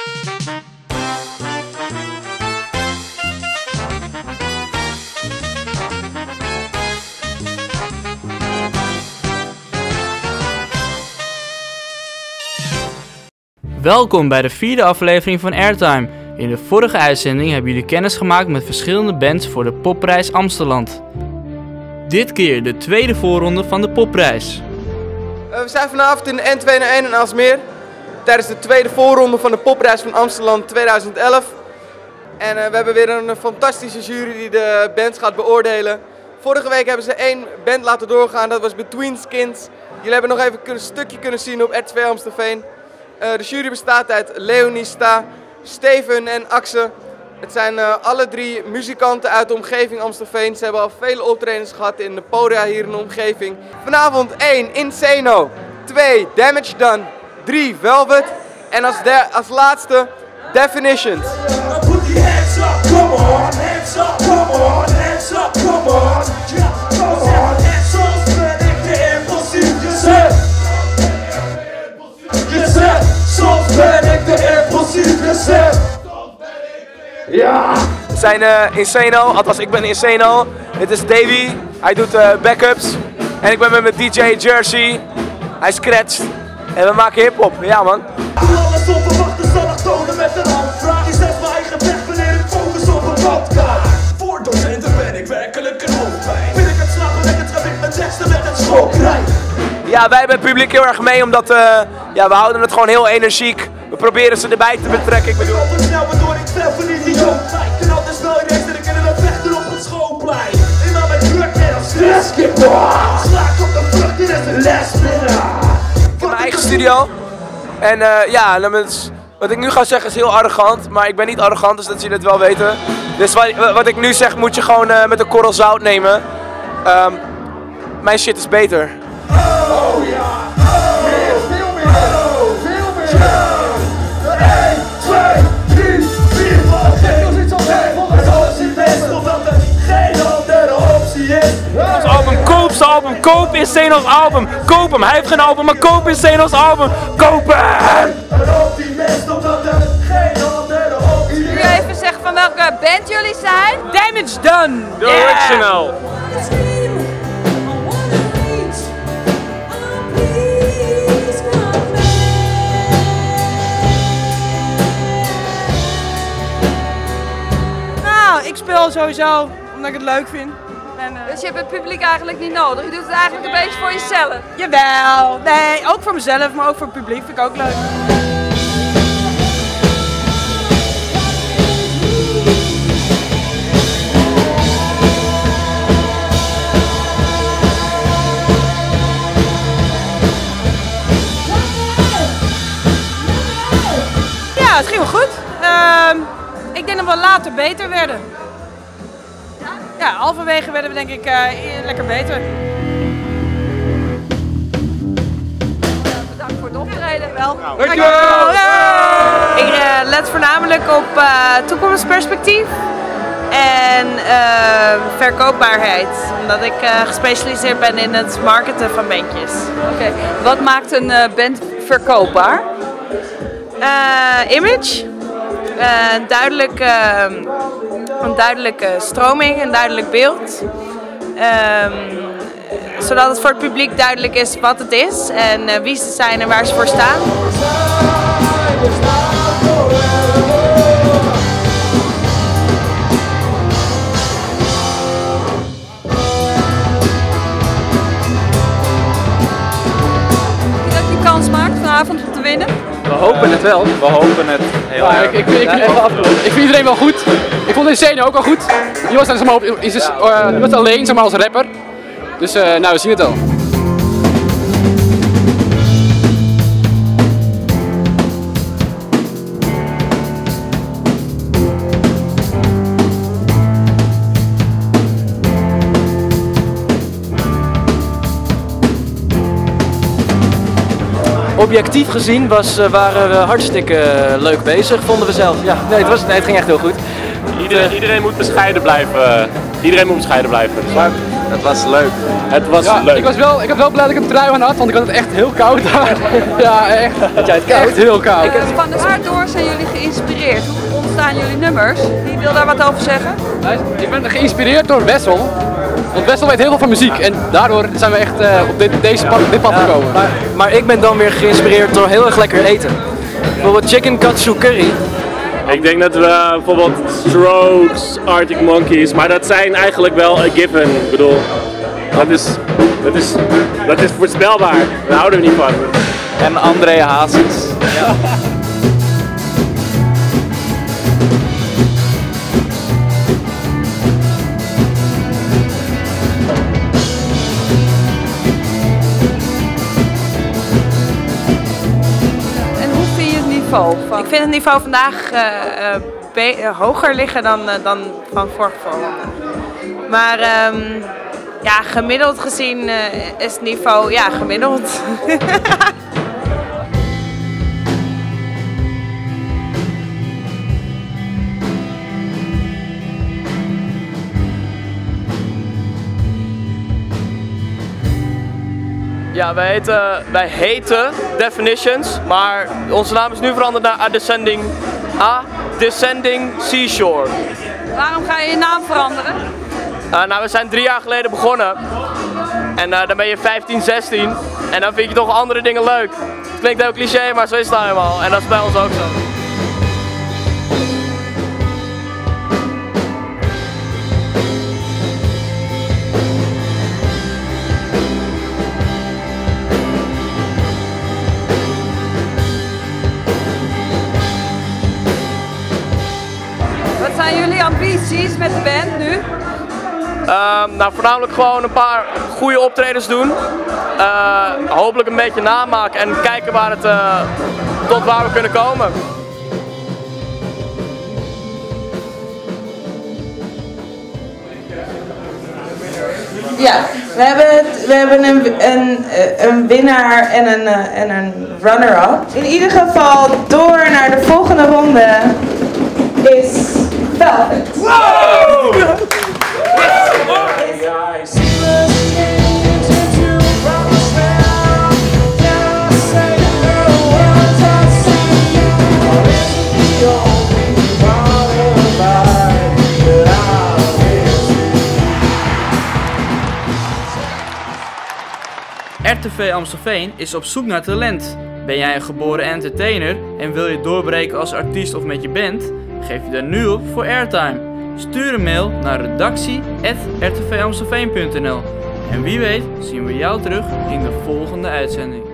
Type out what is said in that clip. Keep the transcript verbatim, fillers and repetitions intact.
Welkom bij de vierde aflevering van Airtime. In de vorige uitzending hebben jullie kennis gemaakt met verschillende bands voor de Popprijs Amsteland. Dit keer de tweede voorronde van de Popprijs. Uh, we zijn vanavond in de N tweehonderdéén in Aalsmeer tijdens de tweede voorronde van de Popprijs van Amsteland tweeduizend elf. En uh, we hebben weer een fantastische jury die de bands gaat beoordelen. Vorige week hebben ze één band laten doorgaan, dat was Between Skins. Jullie hebben nog even een stukje kunnen zien op R T V Amstelveen. Uh, de jury bestaat uit Leonie, Sta, Steven en Axe. Het zijn uh, alle drie muzikanten uit de omgeving Amstelveen. Ze hebben al vele optredens gehad in de podia hier in de omgeving. Vanavond één Insano, twee Damage Done, drie Velvet en als, de, als laatste Definitions. Soms ben ik de impulsieve zet. Ja! We zijn uh, Insano, althans ik ben Insano. Dit is Davy, hij doet uh, backups. En ik ben met mijn D J Jersey. Hij scratcht. En we maken hiphop, ja man. Doe alles onverwachte zonnig tonen met een handvraag. Je zet mijn eigen weg wanneer ik focus op een badkaart. Voor docenten ben ik werkelijk een hoofdpijn. Wil ik het snappen, leg het gewicht met teksten met het schoolkrijg. Ja, wij hebben het publiek heel erg mee, omdat uh, ja, we houden het gewoon heel energiek. We proberen ze erbij te betrekken. Ik bedoel... Ik snel waardoor ik tref van in die joodtijd. Ik kan altijd snel ineens dat ik in een vechter op het schoolplein. Eenmaal met druk en als stresskip. Slaak op de vlucht, dit is een les binnen. Ik heb mijn eigen studio. En uh, ja, wat ik nu ga zeggen is heel arrogant. Maar ik ben niet arrogant, dus dat jullie het wel weten. Dus wat, wat ik nu zeg moet je gewoon uh, met een korrel zout nemen. Um, mijn shit is beter. Oh ja, oh, meer, veel meer, oh, veel meer. één, twee, drie, vier, vijf, als iets al zijn, het alles is best, omdat er geen andere optie is. Ons album, koop zijn album, koop Insano's album, koop hem, hij heeft geen album, maar koop Insano's album, koop hem! Een optimist, omdat er geen andere optie is. Kun je even zeggen van welke band jullie zijn? Damage Done, the yeah. Original. Ik speel sowieso omdat ik het leuk vind. En, uh... Dus je hebt het publiek eigenlijk niet nodig? Je doet het eigenlijk een beetje voor jezelf? Jawel, nee, ook voor mezelf, maar ook voor het publiek vind ik ook leuk. Ja, het ging wel goed. Uh, ik denk dat we later beter werden. Ja, halverwege werden we denk ik uh, lekker beter. Bedankt voor het optreden wel. Nou, dankjewel! Ja. Ik uh, let voornamelijk op uh, toekomstperspectief en uh, verkoopbaarheid. Omdat ik uh, gespecialiseerd ben in het marketen van bandjes. Oké, okay. Wat maakt een uh, band verkoopbaar? Uh, image. Uh, duidelijk, uh, een duidelijke stroming, een duidelijk beeld. Um, zodat het voor het publiek duidelijk is wat het is en uh, wie ze zijn en waar ze voor staan. Dat je kans maakt vanavond om te winnen? We hopen het wel. We hopen het heel ja, erg. Ik, ik, ik, ik, ik vind iedereen wel goed. Ik vond Insano ook wel goed. Die was, zeg maar, op, is, uh, die was alleen zeg maar, als rapper. Dus uh, nou, we zien het al. Objectief gezien was, uh, waren we hartstikke uh, leuk bezig, vonden we zelf. Ja, nee, het, was, nee, het ging echt heel goed. Iedereen, iedereen moet bescheiden blijven. Iedereen moet bescheiden blijven. Dus. Maar Het was leuk. Het was ja, leuk. Ik was wel, ik was wel blij dat ik een trui aan had, want ik had het echt heel koud daar. Ja, echt. Had jij het koud? Echt heel koud. Uh, van de waardoor zijn jullie geïnspireerd? Hoe ontstaan jullie nummers? Wie wil daar wat over zeggen? Ik ben geïnspireerd door Wessel. Want Wessel weet heel veel van muziek en daardoor zijn we echt uh, op dit, deze pad, dit pad ja, gekomen. Maar, maar ik ben dan weer geïnspireerd door heel erg lekker eten. Bijvoorbeeld chicken katsu curry. Ik denk dat we bijvoorbeeld Strokes, Arctic Monkeys, maar dat zijn eigenlijk wel a given. Ik bedoel, dat is, dat is, dat is voorspelbaar. Daar houden we niet van. En André Hazes. Ja. Van... Ik vind het niveau vandaag uh, uh, uh, hoger liggen dan, uh, dan van vorige voorronde. Maar um, ja, gemiddeld gezien uh, is het niveau ja, gemiddeld. Ja, wij heten, wij heten Definitions, maar onze naam is nu veranderd naar A Descending, A Descending Seashore. Waarom ga je je naam veranderen? Uh, nou, we zijn drie jaar geleden begonnen en uh, dan ben je vijftien, zestien en dan vind je toch andere dingen leuk. Het klinkt heel cliché, maar zo is het nou helemaal en dat is bij ons ook zo. Wat zijn jullie ambities met de band nu? Uh, nou, voornamelijk gewoon een paar goede optredens doen. Uh, hopelijk een beetje namaken en kijken waar het, uh, tot waar we kunnen komen. Ja, we hebben, we hebben een, een, een winnaar en een, en een runner-up. In ieder geval door naar de volgende ronde is Velvet. Wow! R T V Amstelveen is op zoek naar talent. Ben jij een geboren entertainer en wil je doorbreken als artiest of met je band? Geef je daar nu op voor Airtime. Stuur een mail naar redactie apenstaartje r t v amstelveen punt n l. En wie weet zien we jou terug in de volgende uitzending.